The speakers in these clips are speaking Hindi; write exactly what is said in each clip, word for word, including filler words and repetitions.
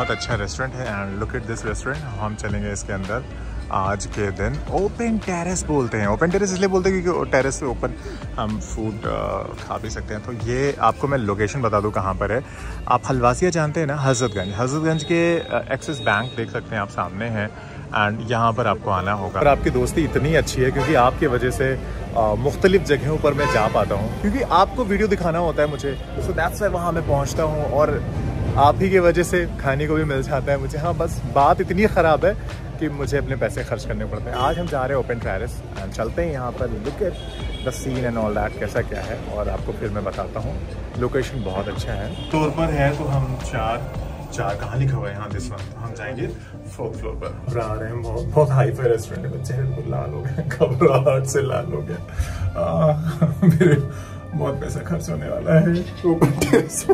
बहुत अच्छा रेस्टोरेंट है and look at this restaurant. हम चलेंगे इसके अंदर आज के दिन। ओपन टेरेस बोलते हैं, ओपन टेरेस इसलिए बोलते हैं क्योंकि टेरेस पे ओपन हम फूड खा भी सकते हैं। तो ये आपको मैं लोकेशन बता दूं कहाँ पर है। आप हलवासिया जानते हैं ना, हज़रतगंज, हज़रतगंज के एक्सिस बैंक देख सकते हैं आप सामने हैं एंड यहाँ पर आपको आना होगा। और आपकी दोस्ती इतनी अच्छी है क्योंकि आपकी वजह से मुख्तलिफ जगहों पर मैं जा पाता हूँ, क्योंकि आपको वीडियो दिखाना होता है मुझे, सो दैट्स व्हाई वहाँ मैं पहुँचता हूँ और आप ही की वजह से खाने को भी मिल जाता है मुझे। हाँ, बस बात इतनी ख़राब है कि मुझे अपने पैसे खर्च करने पड़ते हैं। आज हम जा रहे हैं ओपन टेरेस एंड चलते हैं यहाँ पर, look at the scene and all that कैसा क्या है और आपको फिर मैं बताता हूँ। लोकेशन बहुत अच्छा है, फ्लोर पर है तो हम चार चार कहाँ लिखा हुआ है यहाँ दिस वन, हम जाएंगे फोर्थ फ्लोर पर। आ रहे हैं बहुत बहुत हाई फाई रेस्टोरेंट है, बच्चे बिल्कुल लाल हो गए, घबराहट से लाल हो गया। मेरे बहुत पैसा खर्च होने वाला है ओपन टेरेस।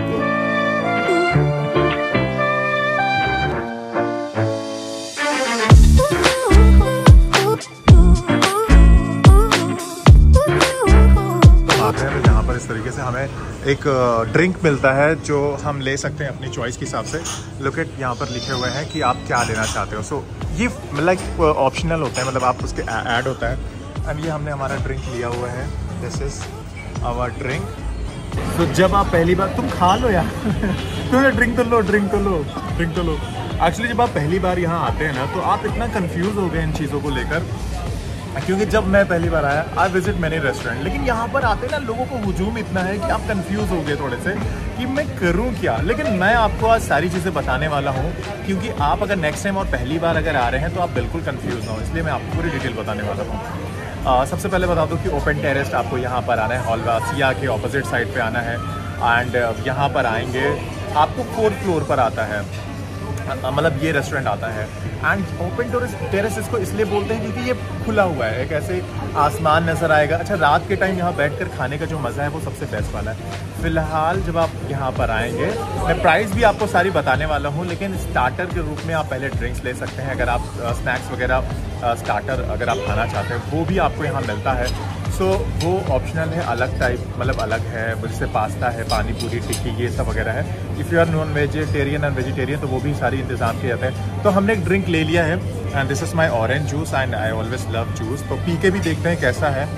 इस तरीके से हमें एक ड्रिंक मिलता है जो हम ले सकते हैं अपनी चॉइस के हिसाब से। लुक एट यहाँ पर लिखे हुए हैं कि आप क्या लेना चाहते हो। सो so, ये मतलब ऑप्शनल होता है, मतलब आप उसके ऐड होता है एंड ये हमने हमारा ड्रिंक लिया हुआ है। This is our drink. तो जब आप पहली बार, तुम खा लो यार तुम ड्रिंक तो लो ड्रिंक तो लो ड्रिंक तो लो एक्चुअली जब आप पहली बार यहाँ आते हैं ना तो आप इतना कंफ्यूज हो गए इन चीज़ों को लेकर, क्योंकि जब मैं पहली बार आया आई विजिट मैनी रेस्टोरेंट, लेकिन यहाँ पर आते ना लोगों को हुजूम इतना है कि आप कंफ्यूज हो गए थोड़े से कि मैं करूँ क्या। लेकिन मैं आपको आज सारी चीज़ें बताने वाला हूँ, क्योंकि आप अगर नेक्स्ट टाइम और पहली बार अगर आ रहे हैं तो आप बिल्कुल कंफ्यूज ना हो, इसलिए मैं आपको पूरी डिटेल बताने वाला हूँ। सबसे पहले बता दूँ कि ओपन टेरेस आपको यहाँ पर आना है, हलवासिया के ऑपोजिट साइड पर आना है एंड यहाँ पर आएंगे आपको फोर्थ फ्लोर पर आता है, मतलब ये रेस्टोरेंट आता है। एंड ओपन टेरेस इसको इसलिए बोलते हैं क्योंकि ये खुला हुआ है, एक ऐसे आसमान नज़र आएगा। अच्छा, रात के टाइम यहाँ बैठकर खाने का जो मज़ा है वो सबसे बेस्ट वाला है। फ़िलहाल जब आप यहाँ पर आएंगे, मैं प्राइस भी आपको सारी बताने वाला हूँ, लेकिन स्टार्टर के रूप में आप पहले ड्रिंक्स ले सकते हैं। अगर आप स्नैक्स वगैरह स्टार्टर अगर आप खाना चाहते हैं वो भी आपको यहाँ मिलता है। सो so, वो ऑप्शनल है, अलग टाइप, मतलब अलग है, जैसे पास्ता है, पानी पूरी, टिक्की, ये सब वगैरह है। If you are non vegetarian and vegetarian तो वो भी सारी इंतज़ाम किए जाते हैं। तो हमने एक ड्रिंक ले लिया है and this is my orange juice and I always love juice. तो पी के भी देखते हैं कैसा है।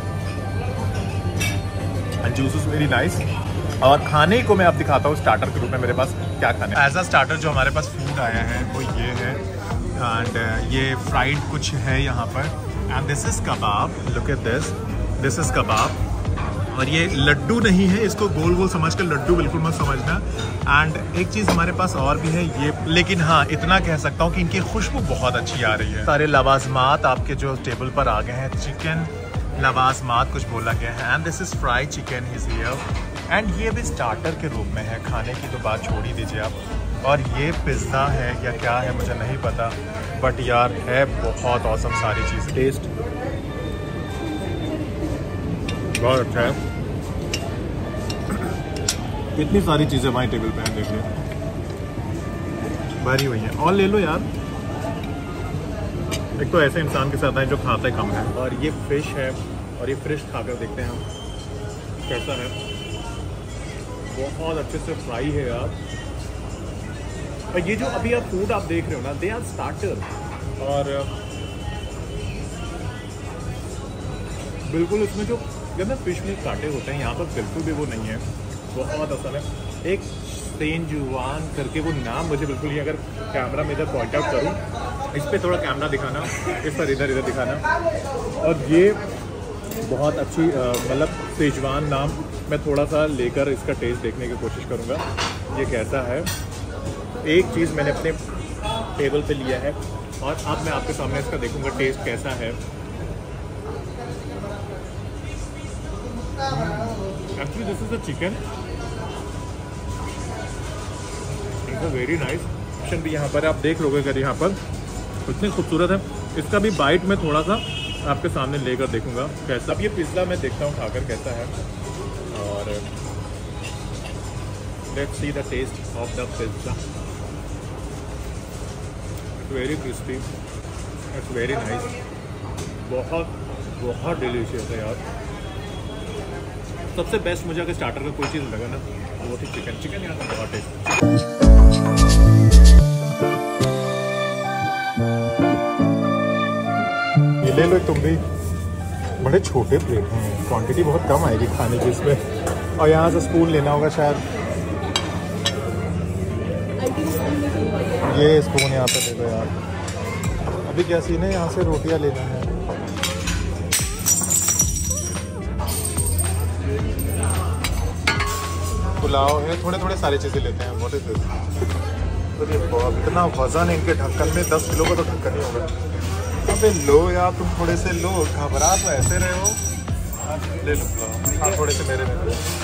And juice is very nice. और खाने को मैं आप दिखाता हूँ स्टार्टर के रूप में मेरे पास क्या खाने। एज अ स्टार्टर जो हमारे पास फूड आया है वो ये है एंड ये फ्राइड कुछ है यहाँ पर and this is kebab. Look at this, this is kebab. और ये लड्डू नहीं है, इसको गोल गोल समझ कर लड्डू बिल्कुल मत समझना। एंड एक चीज़ हमारे पास और भी है ये, लेकिन हाँ इतना कह सकता हूँ कि इनकी खुशबू बहुत अच्छी आ रही है। सारे लवाजमात आपके जो टेबल पर आ गए हैं, चिकन लवाजमात कुछ बोला गया है and this is fried chicken is here. And ये भी स्टार्टर के रूप में है, खाने की तो बात छोड़ ही दीजिए आप। और ये पिज़्ज़ा है या क्या है मुझे नहीं पता, बट यार है बहुत औसम सारी चीज़। टेस्ट बहुत अच्छा है। इतनी सारी चीज़ें हमारी टेबल पे हैं, देखिए भरी हुई हैं। और ले लो यार, एक तो ऐसे इंसान के साथ है जो खाता ही कम है। और ये फिश है और ये फिश खाकर देखते हैं हम कैसा है। बहुत अच्छे से फ्राई है यार। और ये जो अभी आप फूड आप देख रहे हो ना, दे आर स्टार्टर। और बिल्कुल इसमें जो जब ना फिश में कांटे होते हैं, यहाँ पर बिल्कुल भी वो नहीं है, बहुत आसान है। एक सेंजुआन करके वो नाम मुझे बिल्कुल ही, अगर कैमरा में इधर पॉइंट आउट करूँ, इस पर थोड़ा कैमरा दिखाना, इस पर इधर इधर दिखाना। और ये बहुत अच्छी मतलब सेजवान नाम, मैं थोड़ा सा लेकर इसका टेस्ट देखने की कोशिश करूँगा ये कैसा है। एक चीज़ मैंने अपने टेबल पे लिया है और अब मैं आपके सामने इसका देखूँगा टेस्ट कैसा है। Actually this is the chicken, it's a very nice option भी यहाँ पर आप देख लोगे। अगर यहाँ पर इतनी खूबसूरत है, इसका भी बाइट में थोड़ा सा आपके सामने लेकर देखूंगा कैसा। अब ये पिज़्ज़ा मैं देखता हूँ खाकर कैसा है। और let's see the taste of the pizza. It's very crispy, it's very nice, बहुत बहुत डिलीशियस है यार। सबसे बेस्ट मुझे अगर स्टार्टर का कोई चीज़ लगा ना वो थी चिकन। चिकन यहाँ का बहुत टेस्ट। ले लो तुम भी। बड़े छोटे प्लेट हैं, क्वांटिटी बहुत कम आएगी खाने की इसमें। और यहाँ से स्पून लेना होगा शायद, ये स्पून यहाँ पे दे दो यार। अभी क्या सीन है, यहाँ से रोटियाँ लेना है। पुलाव है, थोड़े थोड़े सारी चीज़ें लेते हैं। बहुत ही इतना वजन है इनके ढक्कन में, दस किलो का तो ढक्कन ही होगा। अबे लो यार तुम थोड़े से लो, घबरा तो ऐसे रहे हो। ले लो पुलाव। हाँ थोड़े से मेरे में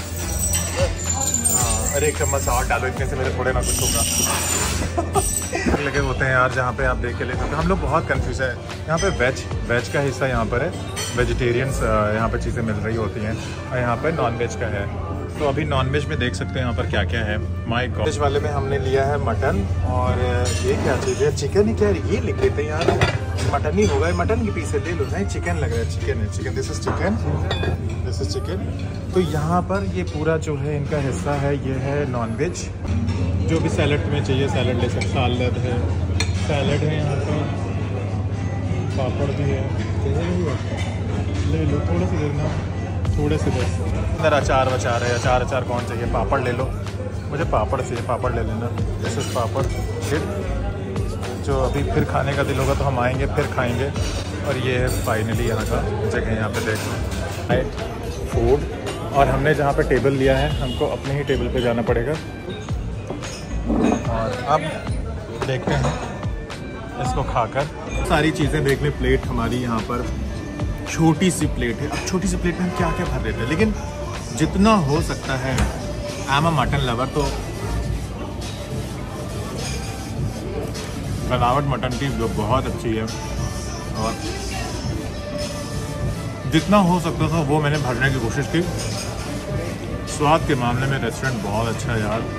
हाँ, अरे एक चम्मच और डालो, इतने से मेरे थोड़े ना कुछ होगा। लगे होते हैं यार जहाँ पे आप देख के ले सकते हो। हम लोग बहुत कंफ्यूज है यहाँ पे। वेज वेज का हिस्सा यहाँ पर है, वेजिटेरियंस यहाँ पर चीज़ें मिल रही होती हैं, और यहाँ पर नॉन वेज का है। तो अभी नॉन वेज में देख सकते हैं यहाँ पर क्या क्या है। माय गॉड, वेज वाले में हमने लिया है मटन, और ये क्या चीज़ है, चिकन ही क्या है, ये लिख देते हैं यार। मटन ही होगा, मटन की पीस ले लो। नहीं चिकन लग रहा है, चिकन है, chicken. This is chicken, this is chicken. तो यहाँ पर ये पूरा जो है इनका हिस्सा है, ये है नॉन वेज। जो भी सैलड में चाहिए सैलड ले सकते, सैलड है, सैलड है यहाँ पर, पापड़ भी है, ले लो थोड़े से देना, थोड़े से बस। अंदर अचार वचार है, अचार अचार कौन चाहिए, पापड़ ले लो। मुझे पापड़ चाहिए, पापड़ ले लेना। जैसे पापड़, फिर जो अभी फिर खाने का दिल होगा तो हम आएंगे फिर खाएंगे। और ये है फाइनली यहाँ का जगह, यहाँ पे देख लो फूड। और हमने जहाँ पे टेबल लिया है, हमको अपने ही टेबल पे जाना पड़ेगा। और अब देखते हैं इसको खाकर। सारी चीज़ें देख लें। प्लेट हमारी यहाँ पर छोटी सी प्लेट है। अब छोटी सी प्लेट में हम क्या क्या भर देते हैं, लेकिन जितना हो सकता है, I am a mutton lover, तो बनावट मटन की जो बहुत अच्छी है, और जितना हो सकता था वो मैंने भरने की कोशिश की। स्वाद के मामले में रेस्टोरेंट बहुत अच्छा है यार।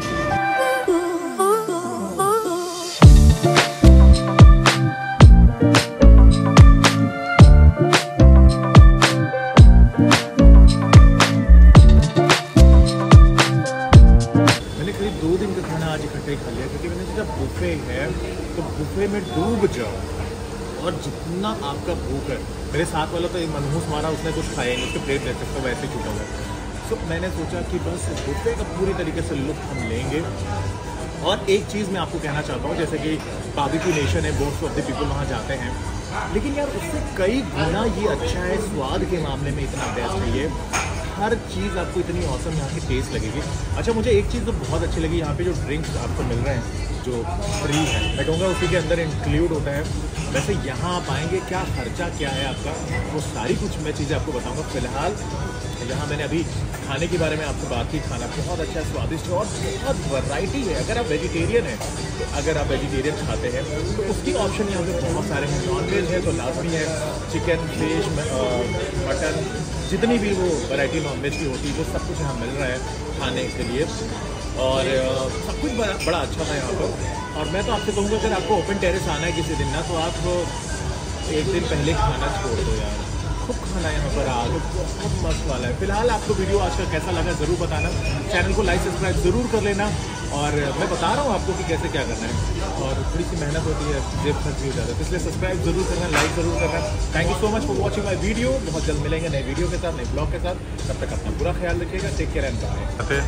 खा लिया क्योंकि मैंने सोचा बुफे है तो बुफे में डूब जाओ, और जितना आपका भूख है। मेरे साथ वाला तो एक मनहूस मारा, उसने कुछ खाया नहीं, उसके प्लेट देख सकते हो वैसे छूटा हुआ है। सो मैंने सोचा कि बस बुफे का पूरी तरीके से लुत्फ हम लेंगे। और एक चीज़ मैं आपको कहना चाहता हूँ, जैसे कि बारबेक्यू नेशन है, मोस्ट ऑफ द पीपल वहाँ जाते हैं, लेकिन यार उससे कई गुना ये अच्छा है। स्वाद के मामले में इतना बेस्ट है ये, हर चीज़ आपको इतनी औसम यहाँ की टेस्ट लगेगी। अच्छा मुझे एक चीज़ तो बहुत अच्छी लगी, यहाँ पे जो ड्रिंक्स आपको मिल रहे हैं जो फ्री है, मैं कहूँगा उसी के अंदर इंक्लूड होता है। वैसे यहाँ आप आएंगे, क्या खर्चा क्या है आपका, वो सारी कुछ मैं चीज़ें आपको बताऊँगा। फिलहाल यहाँ मैंने अभी खाने के बारे में आपको बात की, खाना बहुत अच्छा स्वादिष्ट है और बहुत वैरायटी है। अगर आप वेजिटेरियन हैं, तो अगर आप वेजिटेरियन खाते हैं तो उसकी ऑप्शन यहाँ पे बहुत सारे हैं। नॉन वेज है तो लाजमी है, चिकन, फिश, मटन, जितनी भी वो वैरायटी नॉन वेज की होती है वो सब कुछ यहाँ मिल रहा है खाने के लिए, और सब कुछ बड़ा बड़ा अच्छा था यहाँ पर। और मैं तो आपसे कहूँगा अगर आपको ओपन टेरेस आना है किसी दिन ना, तो आप एक दिन पहले खाना छोड़ दो यार, खूब खाना यहाँ पर आज बहुत मस्त वाला है। फिलहाल आपको वीडियो आज का कैसा लगा ज़रूर बताना, चैनल को लाइक सब्सक्राइब ज़रूर कर लेना। और मैं बता रहा हूँ आपको कि कैसे क्या करना है, और थोड़ी सी मेहनत होती है, जेब खर्च भी हो जाता है, तो इसलिए सब्सक्राइब जरूर करना, लाइक ज़रूर करना। Thank you so much for watching my video. बहुत जल्द मिलेंगे नए वीडियो के साथ, नए ब्लॉग के साथ। तब तक अपना पूरा ख्याल रखिएगा। Take care and bye.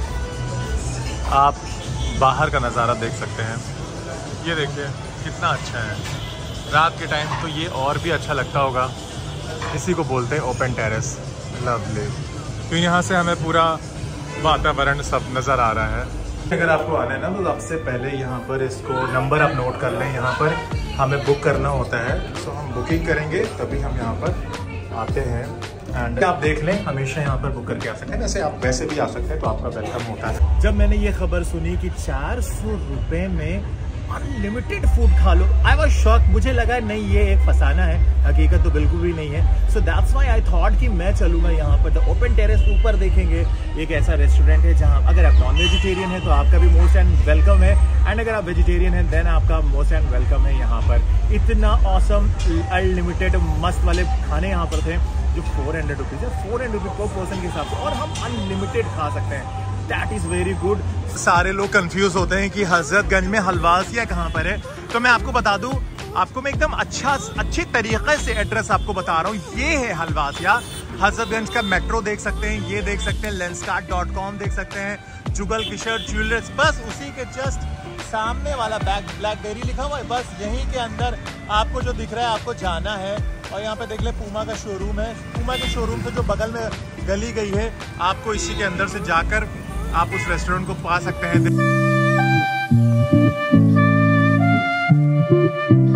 आप बाहर का नज़ारा देख सकते हैं, ये देखिए कितना अच्छा है। रात के टाइम तो ये और भी अच्छा लगता होगा। इसी को बोलते हैं ओपन टेरेस। लवली, तो यहाँ से हमें पूरा वातावरण सब नज़र आ रहा है। अगर आपको आना है ना, तो सबसे पहले यहाँ पर इसको नंबर आप नोट कर लें। यहाँ पर हमें बुक करना होता है, तो हम बुकिंग करेंगे तभी हम यहाँ पर आते हैं। एंड आप देख लें, हमेशा यहाँ पर बुक करके आ सकते हैं। वैसे आप वैसे भी आ सकते हैं, तो आपका वेलकम होता है। जब मैंने ये खबर सुनी कि चार सौ रुपये में अनलिमिटेड फूड खा लो, आई वाज शॉक। मुझे लगा नहीं ये एक फसाना है, हकीकत तो बिल्कुल भी नहीं है। So that's why I thought कि मैं चलूंगा यहाँ पर। द ओपन टेरेस ऊपर देखेंगे, एक ऐसा रेस्टोरेंट है जहाँ अगर आप नॉन वेजिटेरियन है तो आपका भी मोस्ट एंड वेलकम है, एंड अगर आप वेजिटेरियन है देन आपका मोस्ट एंड वेलकम है यहाँ पर। इतना ऑसम अनलिमिटेड मस्त वाले खाने यहाँ पर थे जो फोर हंड्रेड रुपीज़ है, फोर हंड्रेड रुपीज़ पर पर्सन के हिसाब से, और हम अनलिमिटेड खा सकते हैं। That is very good. सारे लोग कंफ्यूज होते हैं कि हजरतगंज में हलवासिया कहाँ पर है, तो मैं आपको बता दूं आपको मैं एकदम अच्छा अच्छे तरीके से एड्रेस आपको बता रहा हूँ। ये है हलवासिया, हजरतगंज का मेट्रो देख सकते हैं, ये देख सकते हैं लेंसकार्ट डॉट कॉम देख सकते हैं, जुगल किशोर ज्वेलर्स, बस उसी के जस्ट सामने वाला बैग ब्लैकबेरी लिखा हुआ है, बस यहीं के अंदर आपको जो दिख रहा है आपको जाना है। और यहाँ पे देख ले पूमा का शोरूम है, पूमा के शोरूम से जो बगल में गली गई है आपको इसी के अंदर से जाकर आप उस रेस्टोरेंट को पा सकते हैं।